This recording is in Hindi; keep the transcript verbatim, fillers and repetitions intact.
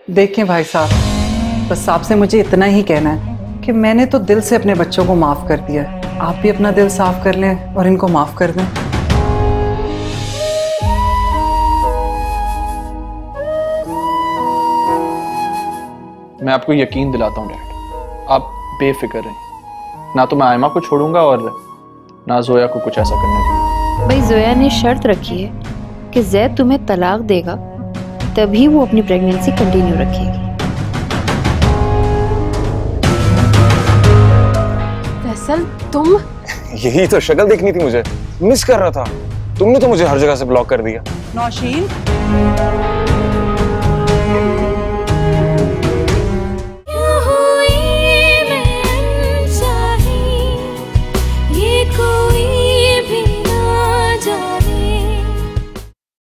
देखें भाई साहब, बस आपसे मुझे इतना ही कहना है कि मैंने तो दिल से अपने बच्चों को माफ कर दिया है। आप भी अपना दिल साफ कर लें और इनको माफ कर दें। मैं आपको यकीन दिलाता हूँ डैड, आप बेफिक्र रहें। ना तो मैं आयमा को छोड़ूंगा और ना जोया को कुछ ऐसा करने दूंगा। भाई जोया ने शर्त रखी है कि जैद तुम्हें तलाक देगा तभी वो अपनी प्रेगनेंसी कंटिन्यू रखेगी। फैसल तुम? यही तो शक्ल देखनी थी, मुझे मिस कर रहा था। तुमने तो मुझे हर जगह से ब्लॉक कर दिया। नौशीन